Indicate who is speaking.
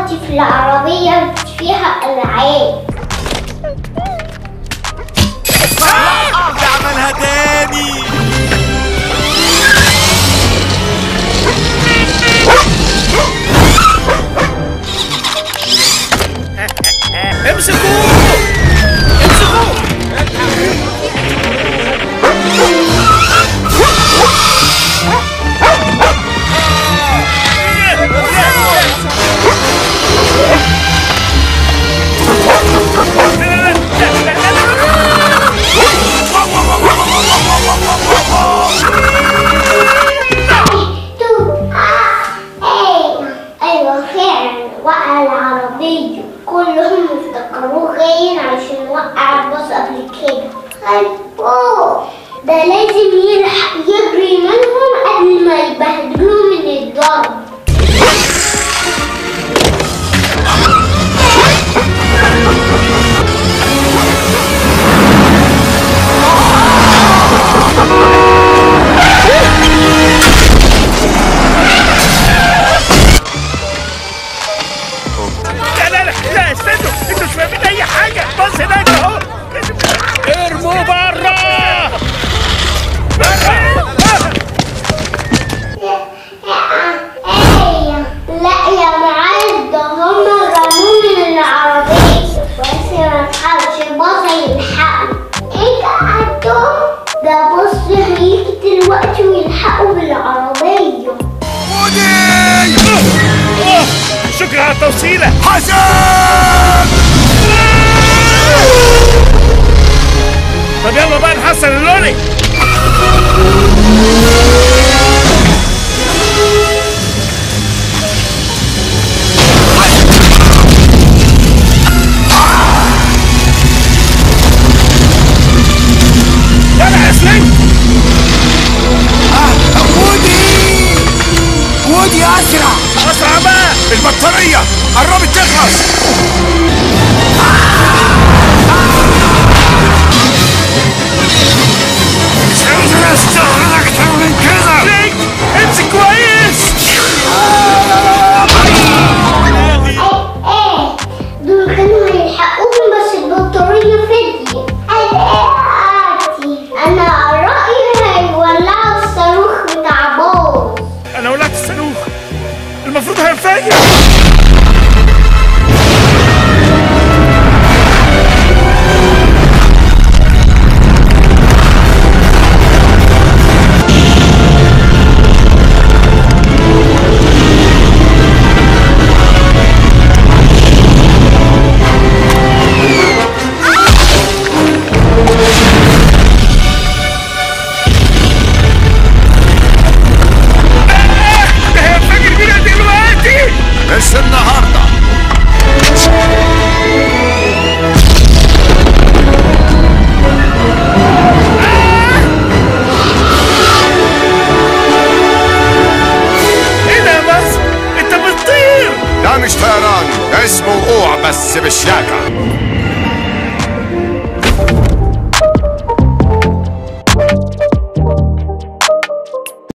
Speaker 1: دلوقتي في العربية فيها ألعاب.
Speaker 2: بعملها تاني. امسكوه امسكوه.
Speaker 1: ايوه فعلا وقع العربية، كلهم افتكروه جايين عشان وقع الباص قبل كده. خلفوه، ده لازم يلحق يجري منهم قبل ما يبهدلوه من الضرب.
Speaker 2: لا استنوا، انتوا مش فاهمين اي حاجه. بص هناك اهو. ارموا بره
Speaker 1: لا يا معاذ، ده هم رموه من العربية بس ما تحاولش الباص يلحقوا. ايه قعدتوا؟ ده بص هيجي دلوقتي ويلحقوا بالعربية.
Speaker 2: ودي شكرا على التوصيله حسن. طب يلا بقى نحسن اللوري. يلا يا سليم.
Speaker 3: ودي اسرع
Speaker 2: اسرع بقى، البطاريه قربت تخلص. مش عاوز استغرق اكتر من كده. ليك امسك كويس.
Speaker 1: دول كانوا هيلحقوهم بس البطارية فضيت. انا رأيي هيولعوا الصاروخ بتاع باظ.
Speaker 2: انا ولعت الصاروخ، المفروض هينفجر.
Speaker 3: بس النهارده
Speaker 2: ايه ده يا بس؟ انت بتطير.
Speaker 3: ده مش طيران، ده اسمه وقوع بس بالشاكة.